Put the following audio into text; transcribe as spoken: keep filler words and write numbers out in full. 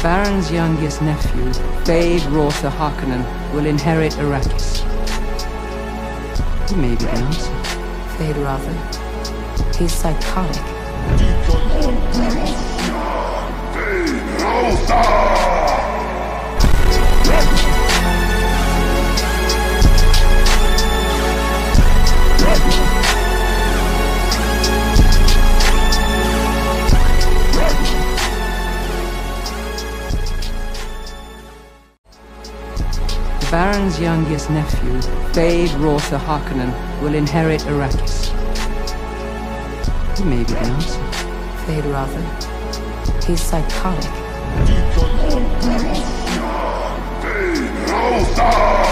Baron's youngest nephew, Fade Rotha Harkonnen, will inherit Arrakis. He may be the answer. Fade Rotha. He's psychotic. The Baron's youngest nephew, Fade Rotha Harkonnen, will inherit Arrakis. He may be the answer. Fade Rotha. He's psychotic. Fade Rotha!